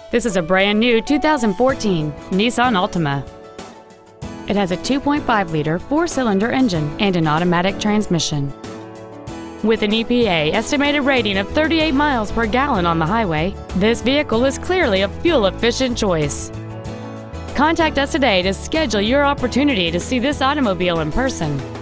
This is a brand new 2014 Nissan Altima. It has a 2.5-liter four-cylinder engine and an automatic transmission. With an EPA estimated rating of 38 miles per gallon on the highway, this vehicle is clearly a fuel-efficient choice. Contact us today to schedule your opportunity to see this automobile in person.